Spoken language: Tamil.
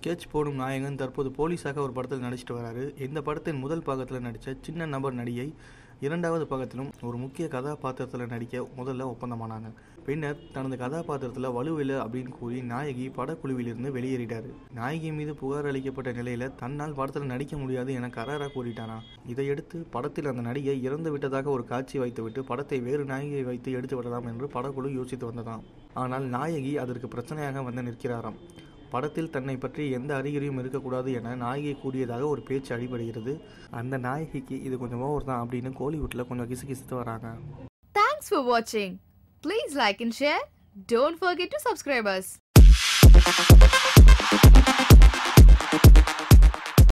ஸ்கெட்ச் போடும் நாயகன் தற்போது போலீஸாக ஒரு படத்தில் நடிச்சிட்டு வராரு. இந்த படத்தின் முதல் பாகத்தில் நடித்த சின்ன நபர் நடிகை இரண்டாவது பாகத்திலும் ஒரு முக்கிய கதாபாத்திரத்தில் நடிக்க முதல்ல ஒப்பந்தமானாங்க. பின்னர் தனது கதாபாத்திரத்தில் வலுவில்லை அப்படின்னு கூறி நாயகி படக்குழுவிலிருந்து வெளியேறிட்டாரு. நாயகி மீது புகார் அளிக்கப்பட்ட நிலையில தன்னால் படத்தில் நடிக்க முடியாது என கராரா கூறிட்டானா. இதையடுத்து படத்தில் அந்த நடிகை இறந்து விட்டதாக ஒரு காட்சி வைத்துவிட்டு படத்தை வேறு நாயகியை வைத்து எடுத்து விடலாம் என்று படக்குழு யோசித்து வந்ததாம். ஆனால் நாயகி அதற்கு பிரச்சனையாக வந்து நிற்கிறாராம். படத்தில் தன்னை பற்றி எந்த அறிகுறியும் இருக்கக்கூடாது என நாயகி கூறியதாக ஒரு பேச்சு அடிபடுகிறது. அந்த நாயகிக்கு இது கொஞ்சம் ஓவர் தான் அப்படின்னு கோலிவுட்ல கொஞ்சம் கிசுகிசுத்து வராங்க. Thanks for watching. Please like and share. Don't forget to subscribe us.